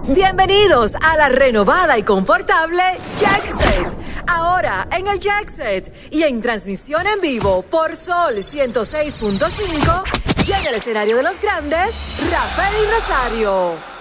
Bienvenidos a la renovada y confortable Jackset. Ahora en el Jackset y en transmisión en vivo por Sol 106.5, llega el escenario de los grandes, Rafael y Rosario.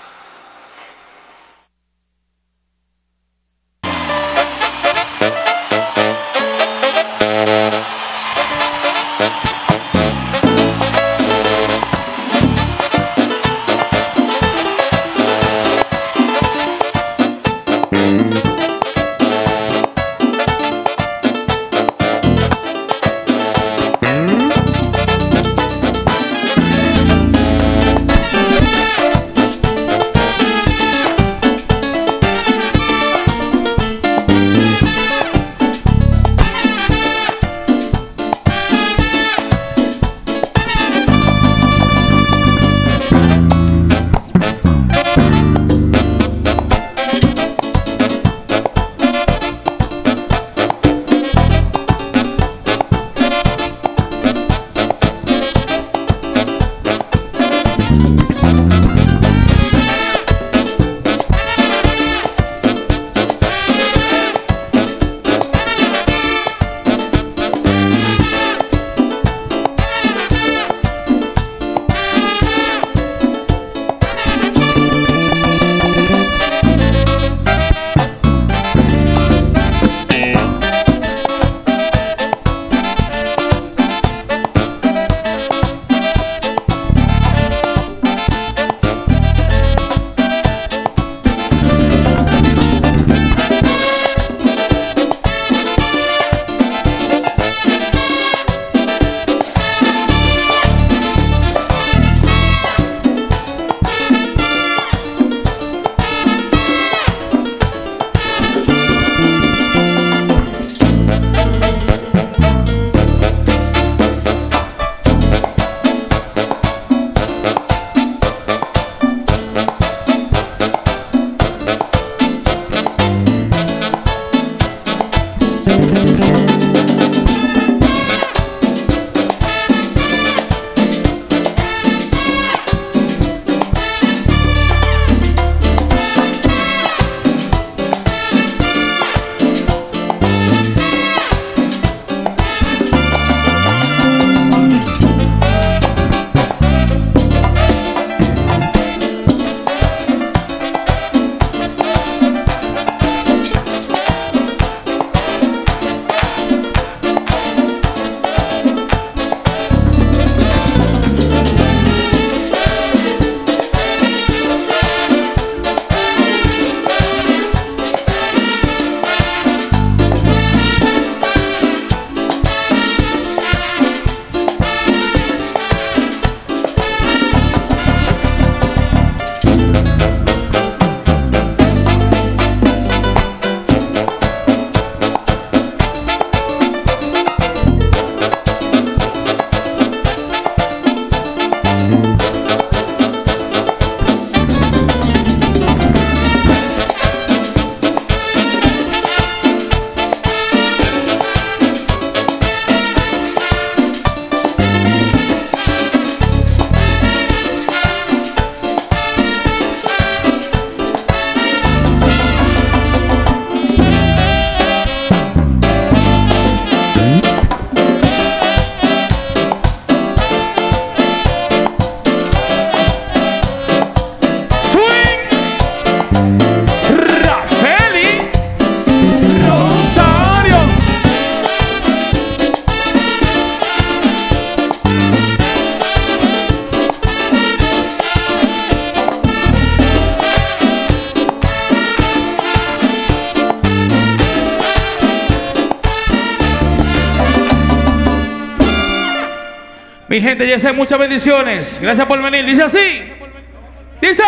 Mi gente, ya sé, muchas bendiciones. Gracias por venir. Dice así. Dice.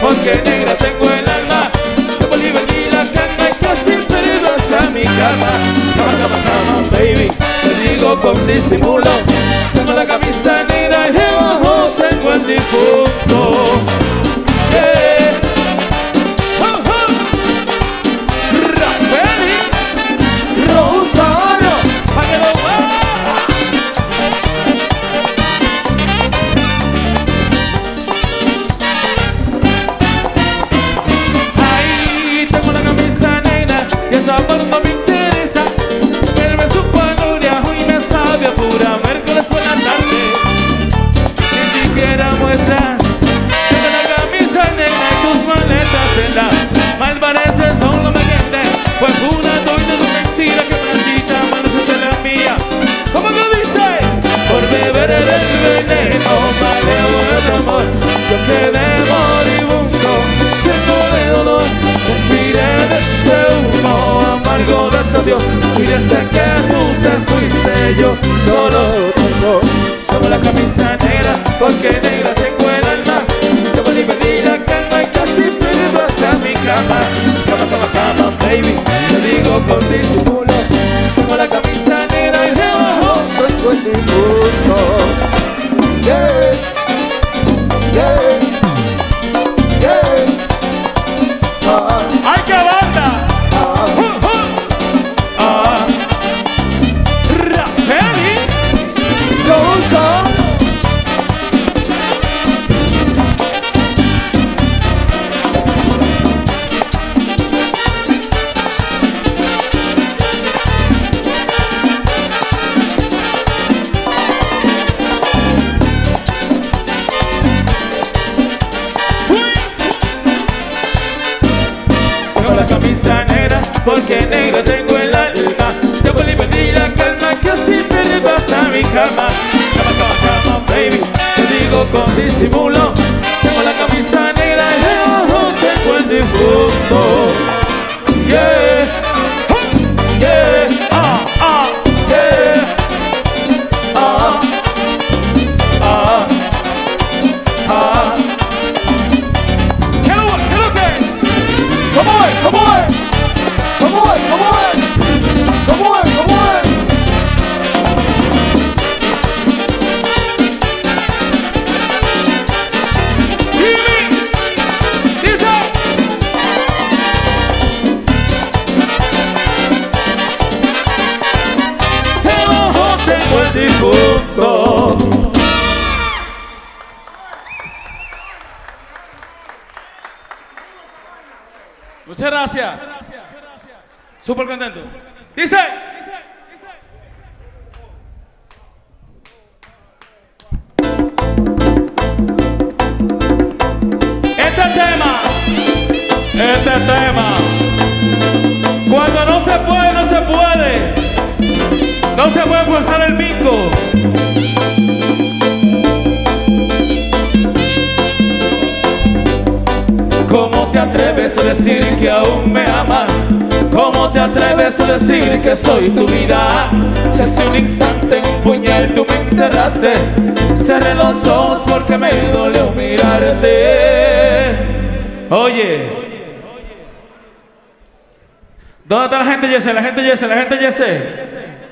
porque negra tengo el alma. Como libertad la calma y casi perdido hacia mi cama. Cama, baby, te digo con disimulo. Tengo la camisa negra y debajo tengo el difunto. Mal parece solo me quedé, pues una doña de mentira que maldita maldita de la mía. ¿Cómo lo dice? Por beber el veneno, maleo el amor. Yo quedé moribundo, seco de dolor. Respiré de ese humo amargo de tu Dios. Y desde que tú te fuiste yo solo tengo como la camisa negra, porque negra tengo el alma. Yo me perdí la calma y casi pierdo hacia mi cama. Cama, baby, te digo con disimulo. Como la camisa negra y debajo tengo el difunto. Yeah, yeah, yeah. ¡Ay, qué banda! Rafaeli, porque negra tengo el alma. Yo perdí la calma que así pierdo hasta mi cama. Cama, baby, te digo con disimulo. Tengo la camisa negra y debajo tengo el difunto. Yeah, yeah, yeah, ¿Qué lo que? ¿Cómo es? Muchas gracias. Súper contento. Dice. Este tema. Cuando no se puede, no se puede. No se puede forzar el pico. ¿Cómo te atreves a decir que aún me amas? ¿Cómo te atreves a decir que soy tu vida? Si hace un instante un puñal tú me enterraste. Cerré los ojos porque me dolió mirarte. Oye, ¿dónde está la gente Yese? La gente Yese, la gente Yese.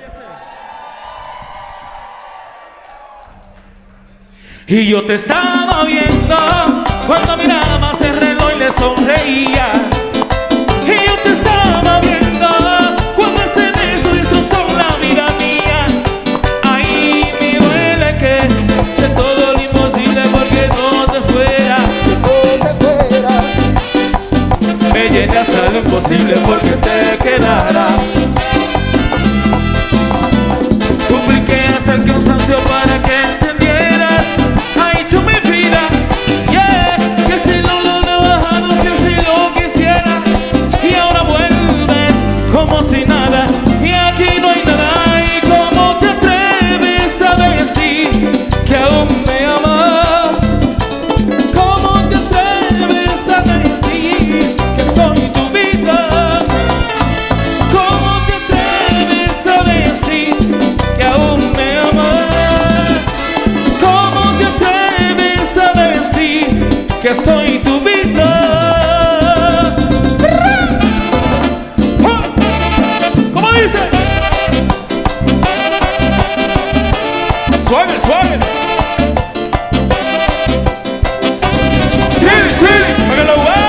Y yo te estaba viendo cuando mirabas el reloj y le sonreía. Y yo te estaba viendo cuando ese beso hizo son la vida mía. Ahí me duele que de todo lo imposible porque no te fuera. Me llené hasta lo imposible porque te quedara. Supliqué hasta el cansancio para que entendieras. Ay, tú mi vida, yeah, que si no lo he bajado, si así lo quisiera. Y ahora vuelves como si nada, y aquí no hay nada. Y cómo te atreves a decir que aún me amas. Cómo te atreves a decir que soy tu vida. tu vida. ¿Cómo dice? Suave, suave. Chile, chile, para lo wow.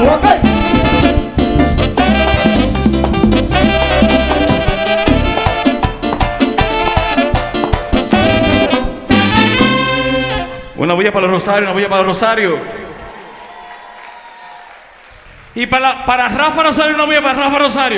Una bulla para los Rosarios, una bulla para los Rosarios. Y para Rafa Rosario, una bulla para Rafa Rosario.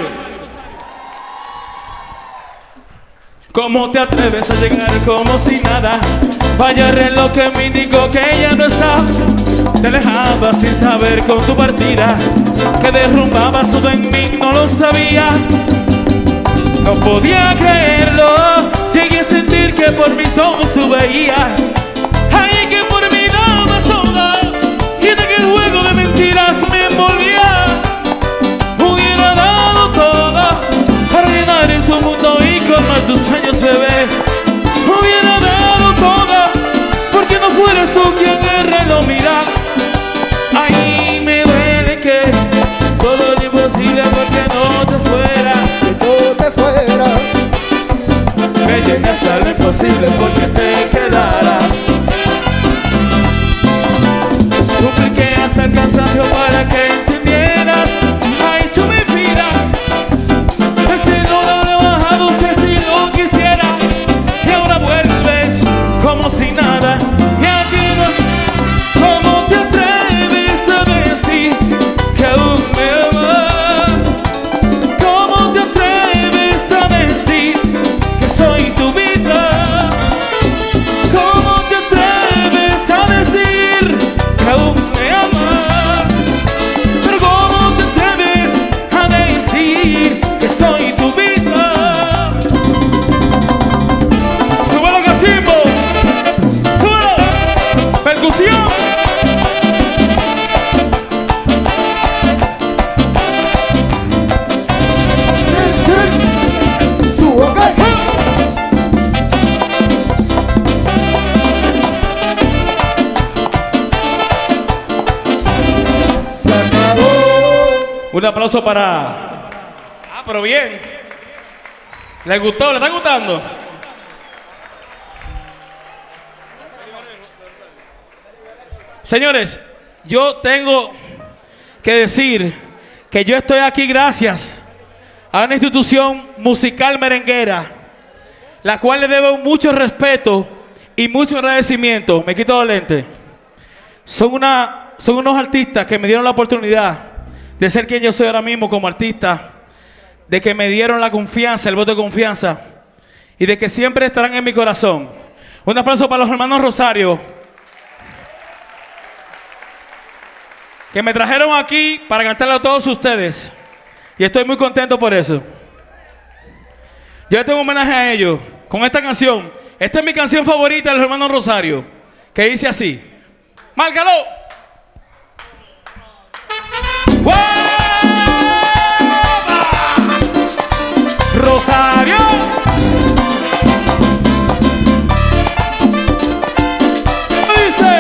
¿Cómo te atreves a llegar como si nada? Falla el reloj que me indicó que ella no está. Te alejabas sin saber con tu partida, que derrumbabas todo en mí, no lo sabía. No podía creerlo, llegué a sentir que por mis ojos tú veías. Ay, que por mí dabas toda, y en aquel juego de mentiras me envolvía. Hubiera dado todo para llenar en tu mundo y colmar tus sueños, bebé. Hubiera dado todo porque no fueras tú quien el reloj mira. Ay, me duele que todo es imposible porque no te fuera. Que no te fuera. Me llegas a lo imposible porque te quedara. Supliqué hasta el cansancio para que entendieras. Ay, tú mi vida, este no lo he bajado, sé si lo quisiera. Y ahora vuelves como si nada. Y aquí no, ¿cómo te atreves a decir que aún me amas? ¿Cómo te atreves a decir que soy tu vida? ¿Cómo te atreves a decir que aún me amas? Pero ¿cómo te atreves a decir que soy tu vida? ¡Súbelo, cachimbo! ¡Súbelo! ¡Percusión! Un aplauso para... Ah, pero bien. ¿Les gustó? ¿Les está gustando? Señores, yo tengo que decir que yo estoy aquí gracias a una institución musical merenguera, la cual le debo mucho respeto y mucho agradecimiento. Me quito los lentes. Son unos artistas que me dieron la oportunidad de ser quien yo soy ahora mismo como artista, de que me dieron la confianza, el voto de confianza, y de que siempre estarán en mi corazón. Un aplauso para los hermanos Rosario, que me trajeron aquí para cantarle a todos ustedes, y estoy muy contento por eso. Yo le tengo un homenaje a ellos con esta canción. Esta es mi canción favorita de los hermanos Rosario, que dice así: ¡márcalo! Rosario. Dice,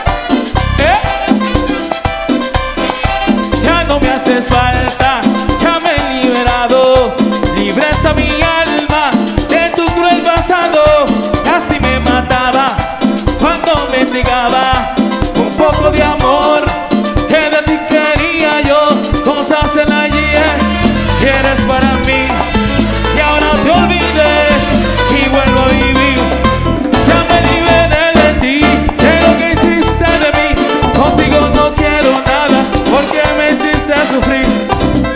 ya no me haces falta, ya me he liberado, libre está mi alma de tu cruel pasado. Casi me mataba cuando me negaba un poco de amor que de ti quería yo, cosas en ayer que eres para mí. Y ahora te olvidé y vuelvo a vivir. Ya me liberé de ti, de lo que hiciste de mí. Contigo no quiero nada porque me hiciste sufrir.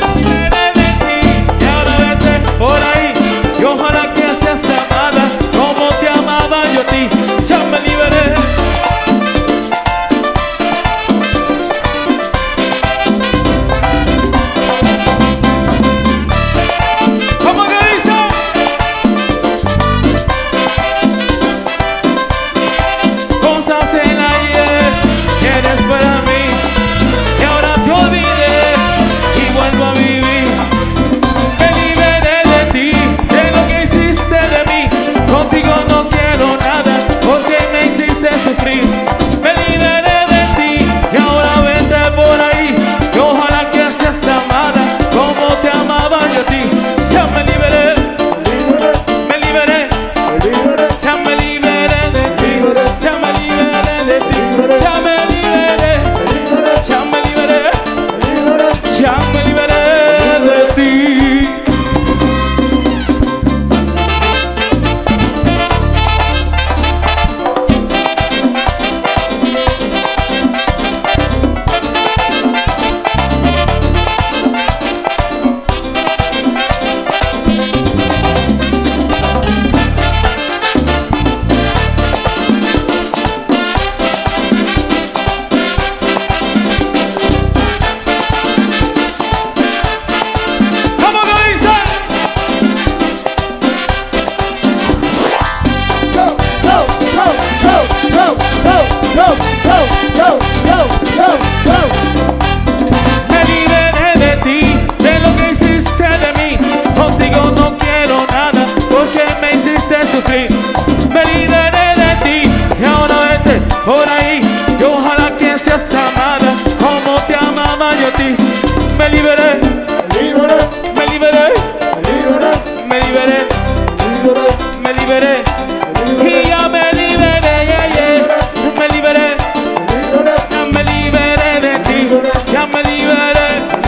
más yo a ti. Me liberé, me liberé, me liberé, me liberé. Y ya me liberé, yeah, yeah. Me liberé, ya me liberé de ti. Ya me liberé.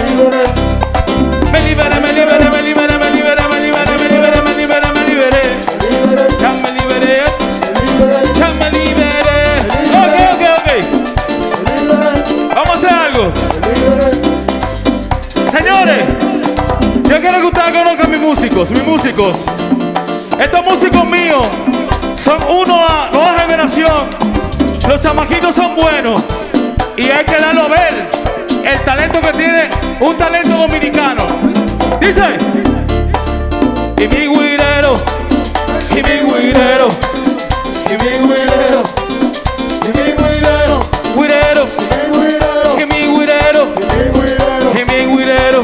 Me liberé, me liberé, me liberé, me liberé, me liberé, me liberé, me liberé, me liberé. Ya me liberé. Ya me liberé. Ok. Vamos a hacer algo. Señores, yo quiero que ustedes conozcan mis músicos. Estos músicos míos son una nueva generación. Los chamaquitos son buenos y hay que darlo a ver el talento que tiene un talento dominicano. Dice: y mi guirero, y mi guirero, y mi guirero, y mi guirero, guirero, y mi guirero, y mi guirero,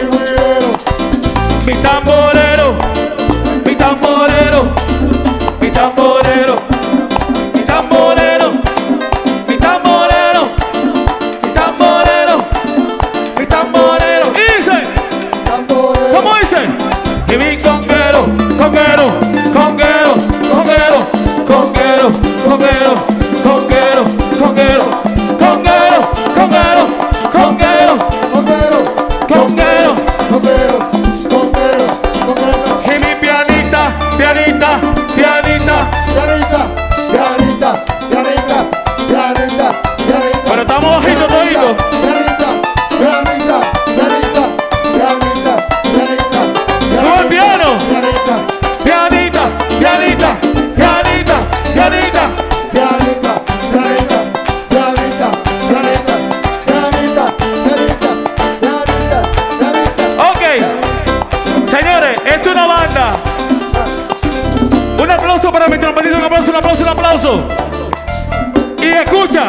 mi tamborero, mi tamborero, mi tamborero, mi tamborero, mi tamborero, mi tamborero, mi tamborero. Y dice, ¿cómo dice? Y mi conguero, conguero, conguero, conguero, conguero, conguero, conguero, conguero, conguero, conguero, conguero, conguero, conguero. Y mi pianita, pianita, pianita, pero estamos bajitos toditos. Sube el piano. Pianita, pianita, pianita, pianita. Ok, señores, esto es una banda. Un aplauso para mi trompetista, un aplauso, un aplauso, un aplauso. Y escucha,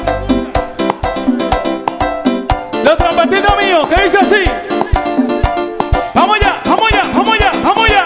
los trompetitos míos, que dice así. Vamos allá, vamos allá, vamos allá, vamos allá.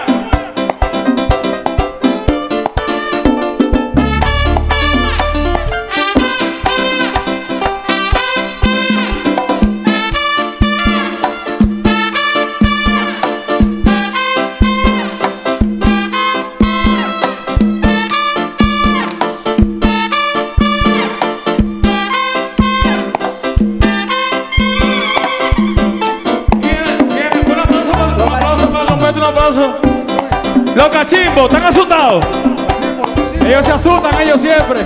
Un aplauso. Los cachimbos, ¿están asustados? Ellos se asustan, ellos siempre.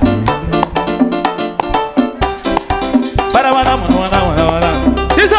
Para, mandamos. Dice.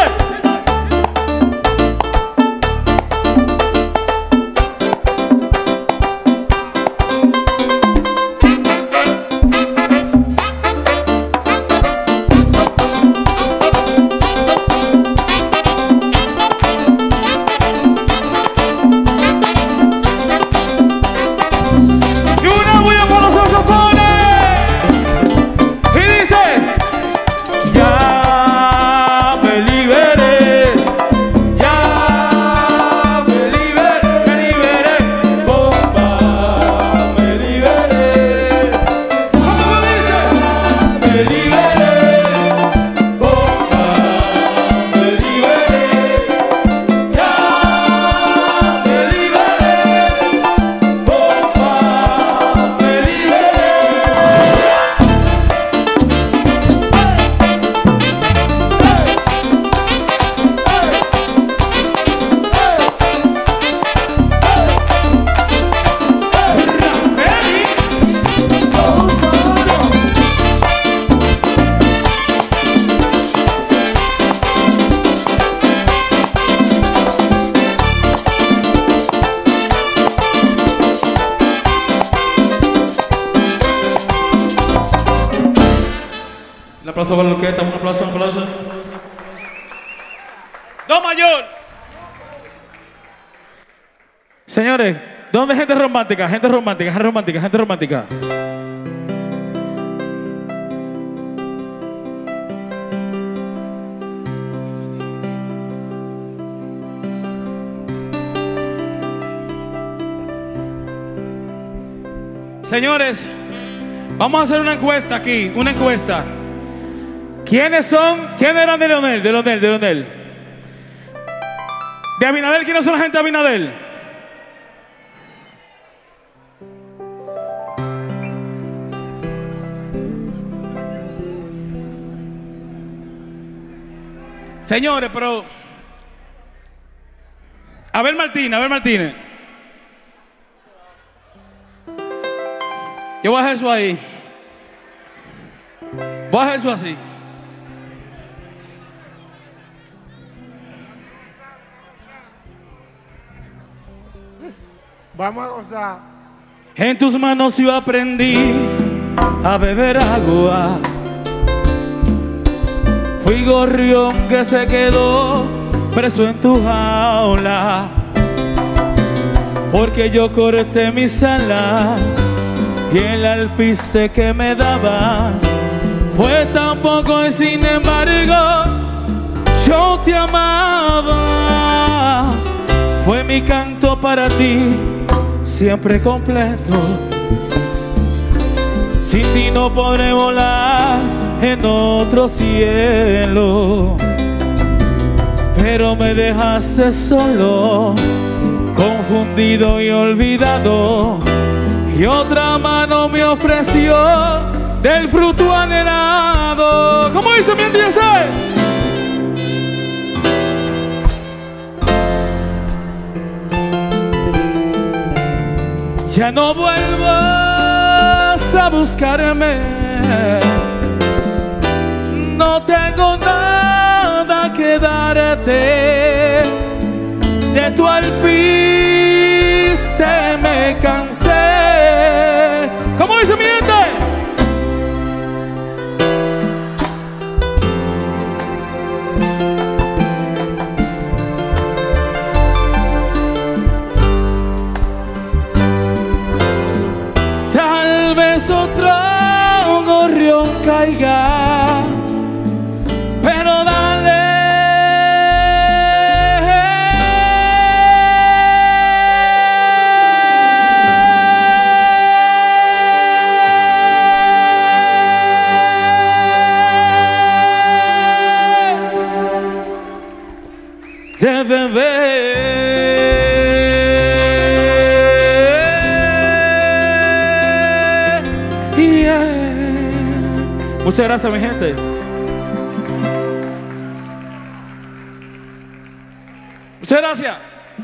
Un aplauso para la orquesta, un aplauso, un aplauso. ¡Do mayor! Señores, ¿dónde hay gente romántica? Gente romántica, gente romántica, gente romántica. Señores, vamos a hacer una encuesta aquí, una encuesta. ¿Quiénes son? ¿Quiénes eran de Leonel? De Leonel. ¿De Abinadel? ¿Quiénes son la gente de Abinadel? Señores, pero... Abel Martínez. Yo voy a hacer eso ahí. Voy a hacer eso así. Vamos a gozar. En tus manos yo aprendí a beber agua. Fui gorrión que se quedó preso en tu jaula, porque yo corté mis alas y el alpice que me dabas fue tan poco y sin embargo yo te amaba. Fue mi canto para ti, siempre completo. Sin ti no podré volar en otro cielo, pero me dejaste solo, confundido y olvidado, y otra mano me ofreció del fruto anhelado. ¿Cómo dice mi Dios? Ya no vuelvas a buscarme, no tengo nada que darte. De tu alpice me cansé. ¿Cómo dice mi gente? Tal vez otro gorrión caiga, pero dale. De beber. Muchas gracias, mi gente. Muchas gracias.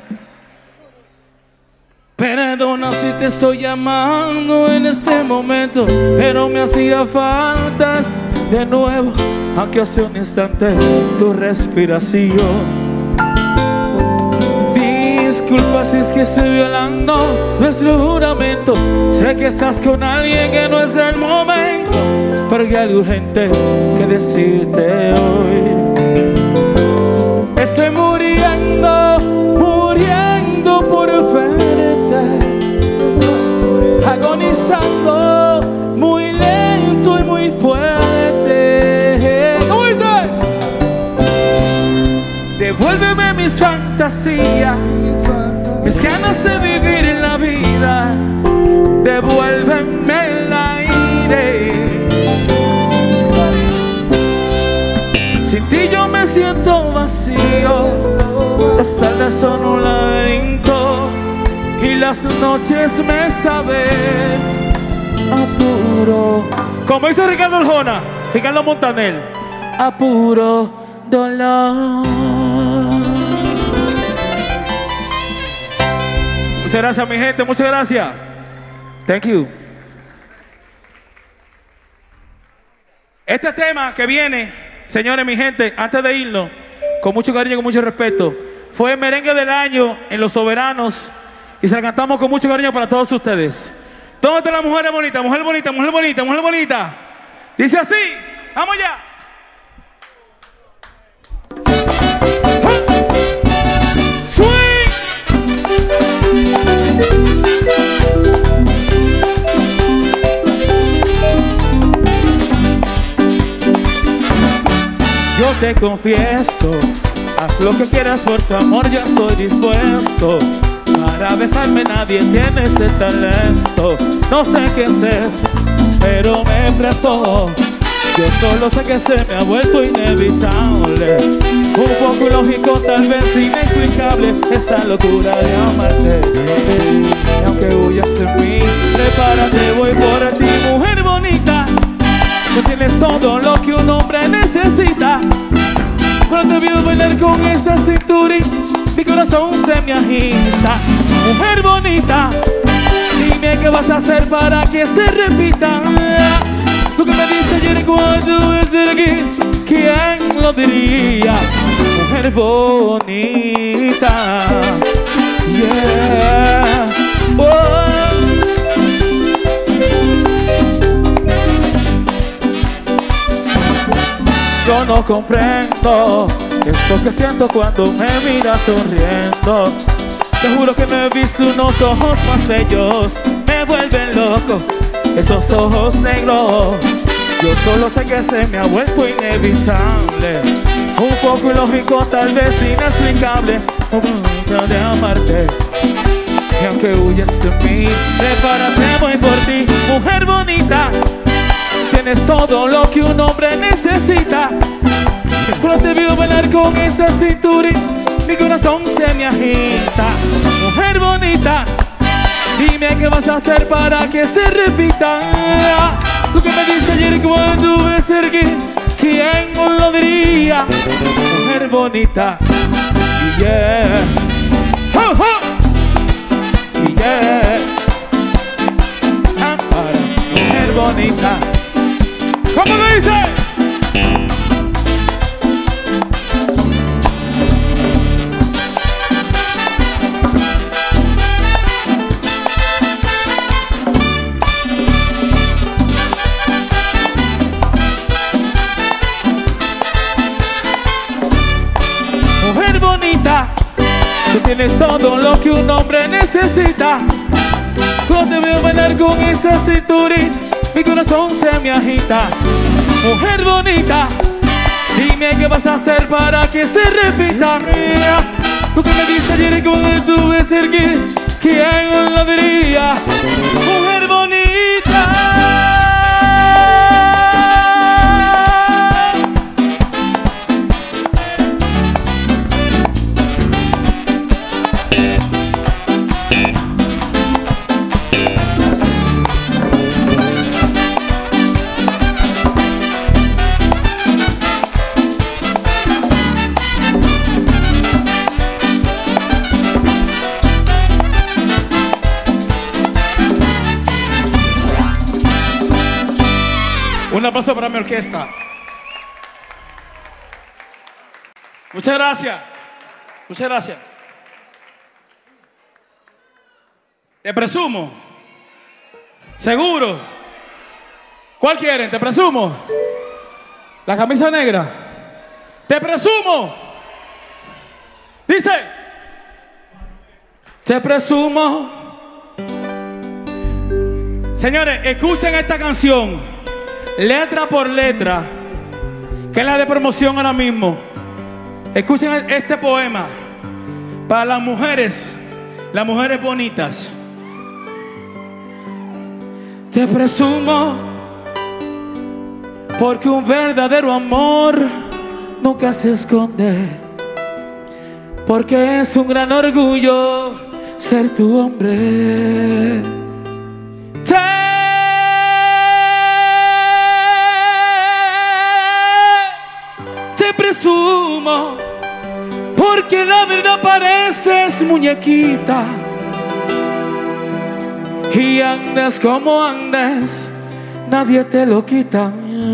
Perdona si te estoy llamando en este momento, pero me hacía falta de nuevo, aunque hace un instante, tu respiración. Disculpa si es que estoy violando nuestro juramento. Sé que estás con alguien que no es el momento, pero hay algo urgente que decirte hoy. Estoy muriendo por verte, agonizando muy lento y muy fuerte. ¿Cómo dice? Devuélveme mis fantasías, mis ganas de vivir en la vida. Devuélveme el aire. Sin ti yo me siento vacío. Las salas son un laberinto y las noches me saben a puro. Como dice Ricardo Arjona, Ricardo Montaner, a puro dolor. Muchas gracias, mi gente, muchas gracias. Thank you. Este tema que viene, señores, mi gente, antes de irnos, con mucho cariño y con mucho respeto, fue el merengue del año en Los Soberanos y se la cantamos con mucho cariño para todos ustedes. ¿Dónde están las mujeres bonitas? Mujer bonita, mujer bonita, mujer bonita. Dice así, vamos ya. Yo te confieso, haz lo que quieras por tu amor, yo estoy dispuesto. Para besarme nadie tiene ese talento. No sé qué es eso, pero me prestó. Yo solo sé que se me ha vuelto inevitable, un poco ilógico, tal vez inexplicable, esa locura de amarte. Y aunque huyas de mí, prepárate, voy por ti, mujer bonita. Tú tienes todo lo que un hombre necesita. Cuando te veo bailar con esa cintura, mi corazón se me agita. Mujer bonita, dime qué vas a hacer para que se repita. Lo que me dice ayer cuando estuve aquí, ¿quién lo diría? Mujer bonita, yeah. Oh. Yo no comprendo esto que siento cuando me miras sonriendo. Te juro que me he visto unos ojos más bellos, me vuelven loco esos ojos negros. Yo solo sé que se me ha vuelto inevitable, un poco ilógico, tal vez inexplicable, un momento de amarte. Y aunque huyas de mí, prepárate, voy por ti, mujer bonita. Tienes todo lo que un hombre necesita. Cuando te veo bailar con esa cintura, mi corazón se me agita. Mujer bonita, dime qué vas a hacer para que se repita. Lo que me dice ayer cuando estuve cerca, ¿quién lo diría? Mujer bonita, yeah. Oh, oh. Yeah. Mujer bonita. ¿Cómo lo dice? Mujer bonita, tú tienes todo lo que un hombre necesita. Cuando te veo bailar con esa cintura, mi corazón se me agita. Mujer bonita, dime qué vas a hacer para que se repita. Lo que me dice ayer cuando estuve cerca, ¿quién lo diría? Mujer bonita. Un aplauso para mi orquesta. Muchas gracias. Muchas gracias. Te presumo. ¿Seguro? ¿Cuál quieren? ¿Te presumo? La camisa negra. Te presumo. Dice. Te presumo. Señores, escuchen esta canción. Letra por letra, que es la de promoción ahora mismo. Escuchen este poema para las mujeres bonitas. Te presumo porque un verdadero amor nunca se esconde, porque es un gran orgullo ser tu hombre. Te presumo porque la verdad pareces muñequita y andas como andas, nadie te lo quita.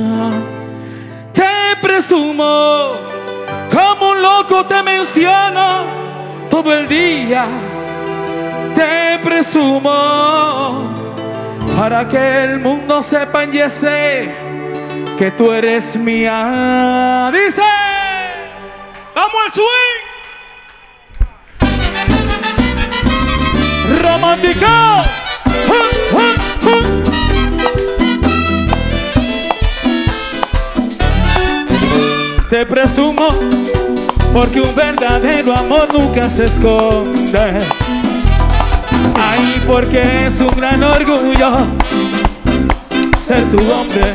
Te presumo como un loco, te menciono todo el día. Te presumo para que el mundo sepa y sé que tú eres mía. Dice, vamos al swing. Romántico. Te presumo porque un verdadero amor nunca se esconde. Ay, porque es un gran orgullo ser tu hombre.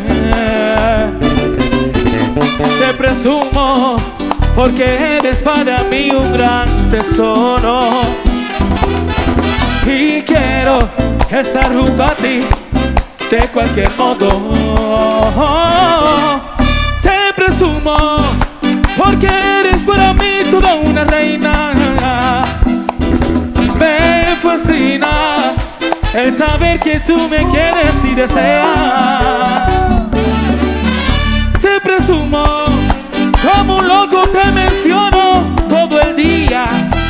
Te presumo porque eres para mí un gran tesoro. Y quiero estar junto a ti de cualquier modo. Te presumo porque eres para mí toda una reina. Me fascina el saber que tú me quieres y deseas. Te presumo, como un loco te menciono todo el día.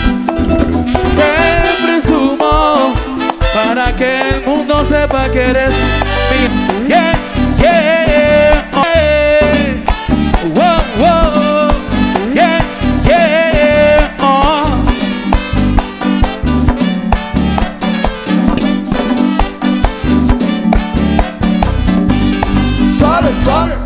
Te presumo para que el mundo sepa que eres mi yeah, yeah, oh, yeah. Wow, wow, yeah, yeah, oh. Suave, suave.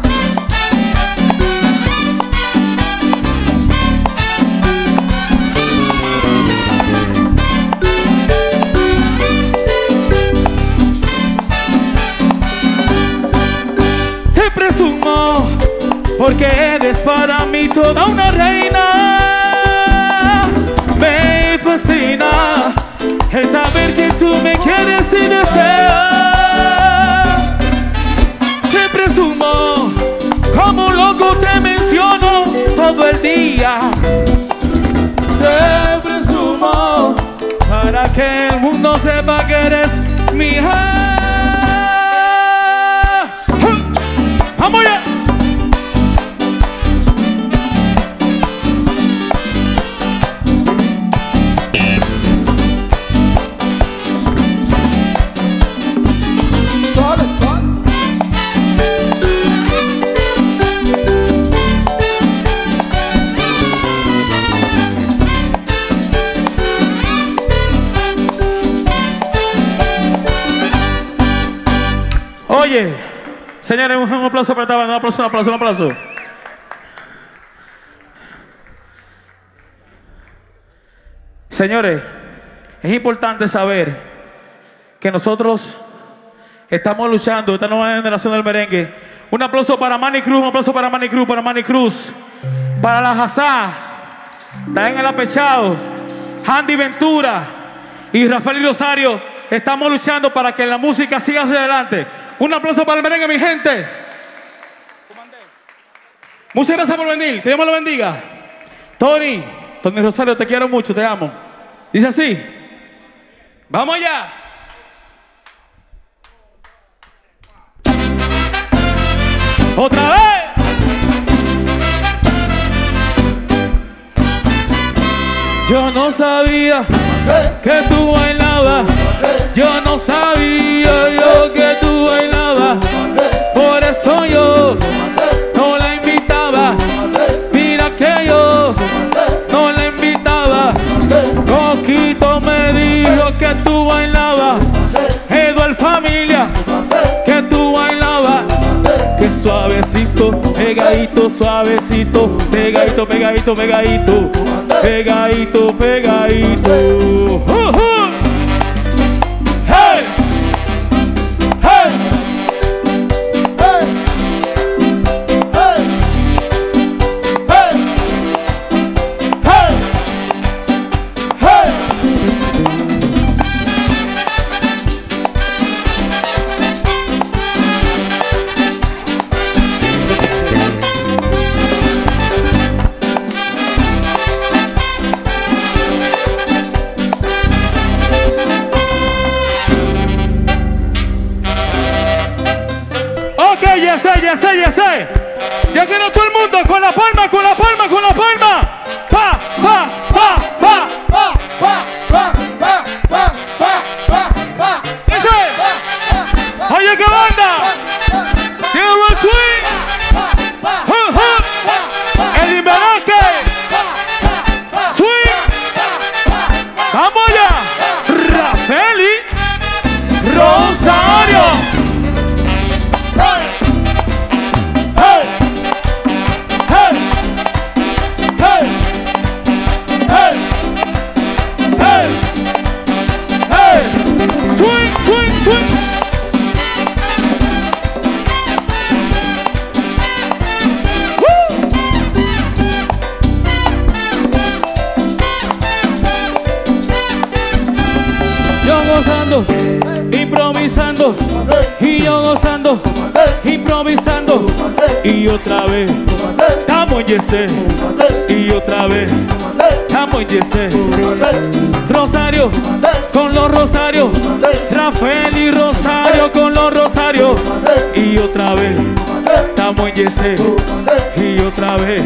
Presumo porque eres para mí toda una reina. Me fascina el saber que tú me quieres y deseas. Te presumo, como un loco te menciono todo el día. Te presumo para que el mundo sepa que eres mi hija. ¡Vamos ya! Suave, suave. Oye, señores, un aplauso para esta banda, un aplauso, un aplauso, un aplauso. Señores, es importante saber que nosotros estamos luchando, esta nueva generación del merengue. Un aplauso para Manny Cruz, un aplauso para Manny Cruz, para la Hazá, también el apechado, Andy Ventura y Rafael Rosario. Estamos luchando para que la música siga hacia adelante. Un aplauso para el merengue, mi gente. Muchas gracias por venir. Que Dios me lo bendiga. Tony Rosario, te quiero mucho, te amo. Dice así. Vamos allá. Otra vez. Yo no sabía que tú bailabas. Yo no sabía yo que tú bailabas. Por eso yo no la invitaba. Mira que yo no la invitaba. Coquito me dijo que tú bailabas. Eduard Familia, que tú bailabas. Que suavecito, pegadito, suavecito, pegadito, pegadito, pegadito, pegadito, pegadito. Hey, hey, hey, hey, hey, hey, hey. Ya sé. Ya quiero todo el mundo con la palma, con la palma, con la palma. Pa, pa, pa, pa, pa, pa, pa, pa, pa, pa, pa, pa. Ese. Oye, ¿qué banda? Tiene buen swing. El Imberaque. Swing. Vamos allá. Rafaeli Rosario. Hey! gozando, improvisando, y yo gozando, improvisando, y otra vez, estamos en Yesé, y otra vez, estamos en Yesé. Rosario, con los rosarios, Rafael y Rosario con los rosarios, y otra vez, estamos en Yesé, y otra vez.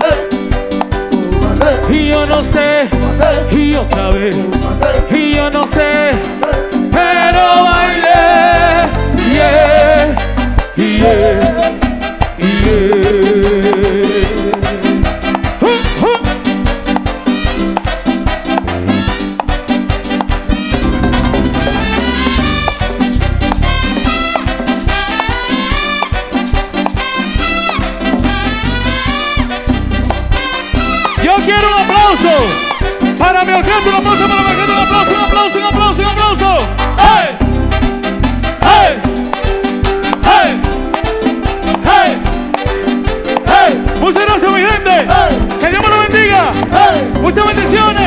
Y yo no sé, y otra vez, y yo no sé, pero bailé, yeah, yeah, yeah. Yo quiero un aplauso para mi orquesta, un aplauso para mi orquesta, un aplauso, un aplauso, un aplauso, un aplauso. ¡Hey! ¡Hey! ¡Hey! ¡Hey! ¡Hey! Muchas gracias, mi gente. ¡Hey! Que Dios me lo bendiga. ¡Hey! Muchas bendiciones.